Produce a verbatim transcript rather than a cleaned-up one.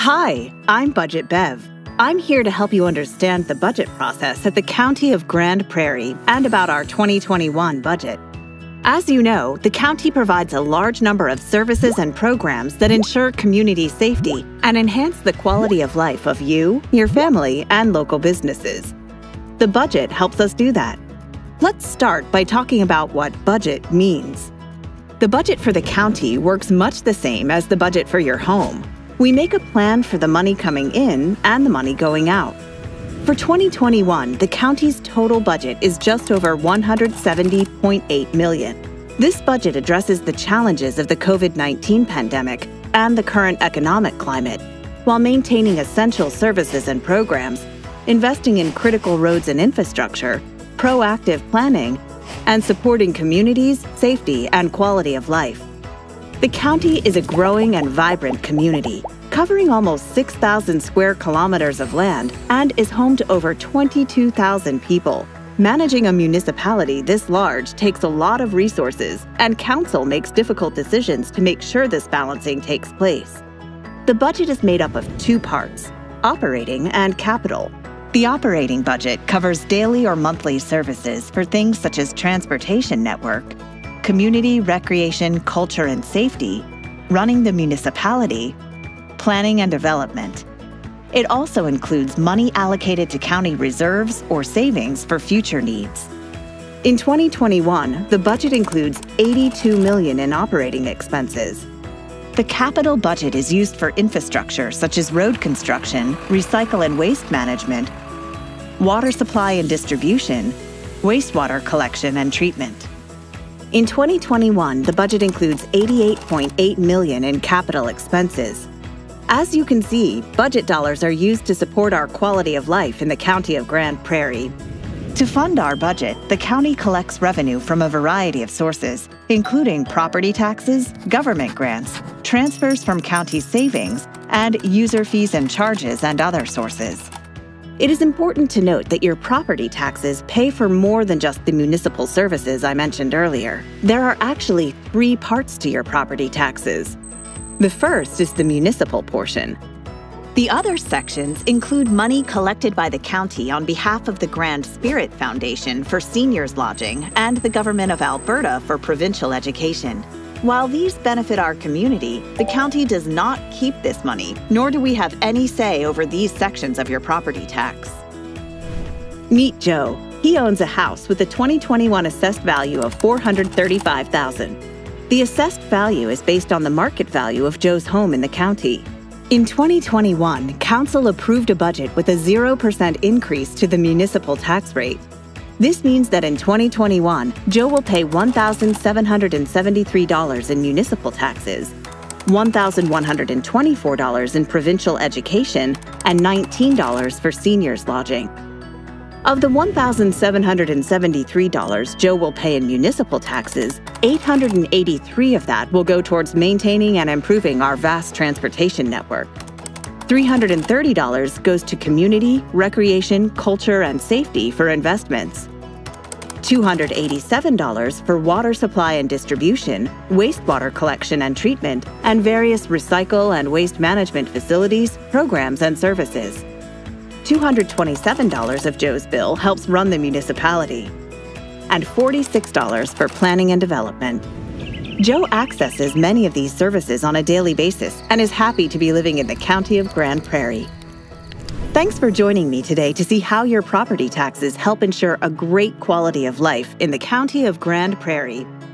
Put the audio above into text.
Hi, I'm Budget Bev. I'm here to help you understand the budget process at the County of Grande Prairie and about our twenty twenty-one budget. As you know, the county provides a large number of services and programs that ensure community safety and enhance the quality of life of you, your family, and local businesses. The budget helps us do that. Let's start by talking about what budget means. The budget for the county works much the same as the budget for your home. We make a plan for the money coming in and the money going out. For twenty twenty-one, the county's total budget is just over one hundred seventy point eight million dollars. This budget addresses the challenges of the COVID nineteen pandemic and the current economic climate, while maintaining essential services and programs, investing in critical roads and infrastructure, proactive planning, and supporting communities, safety, and quality of life. The county is a growing and vibrant community, covering almost six thousand square kilometers of land and is home to over twenty-two thousand people. Managing a municipality this large takes a lot of resources, and council makes difficult decisions to make sure this balancing takes place. The budget is made up of two parts: operating and capital. The operating budget covers daily or monthly services for things such as transportation network, community, recreation, culture, and safety, running the municipality, planning and development. It also includes money allocated to county reserves or savings for future needs. In twenty twenty-one, the budget includes eighty-two million dollars in operating expenses. The capital budget is used for infrastructure such as road construction, recycle and waste management, water supply and distribution, wastewater collection and treatment. In twenty twenty-one, the budget includes eighty-eight point eight million dollars in capital expenses. As you can see, budget dollars are used to support our quality of life in the County of Grande Prairie. To fund our budget, the county collects revenue from a variety of sources, including property taxes, government grants, transfers from county savings, and user fees and charges and other sources. It is important to note that your property taxes pay for more than just the municipal services I mentioned earlier. There are actually three parts to your property taxes. The first is the municipal portion. The other sections include money collected by the county on behalf of the Grand Spirit Foundation for seniors lodging and the Government of Alberta for provincial education. While these benefit our community, the county does not keep this money, nor do we have any say over these sections of your property tax. Meet Joe. He owns a house with a twenty twenty-one assessed value of four hundred thirty-five thousand dollars. The assessed value is based on the market value of Joe's home in the county. In twenty twenty-one, Council approved a budget with a zero percent increase to the municipal tax rate. This means that in twenty twenty-one, Joe will pay one thousand seven hundred seventy-three dollars in municipal taxes, one thousand one hundred twenty-four dollars in provincial education, and nineteen dollars for seniors lodging. Of the one thousand seven hundred seventy-three dollars Joe will pay in municipal taxes, eight hundred eighty-three dollars of that will go towards maintaining and improving our vast transportation network. three hundred thirty dollars goes to community, recreation, culture, and safety for investments. two hundred eighty-seven dollars for water supply and distribution, wastewater collection and treatment, and various recycle and waste management facilities, programs, and services. two hundred twenty-seven dollars of Joe's bill helps run the municipality, and forty-six dollars for planning and development. Joe accesses many of these services on a daily basis and is happy to be living in the County of Grande Prairie. Thanks for joining me today to see how your property taxes help ensure a great quality of life in the County of Grande Prairie.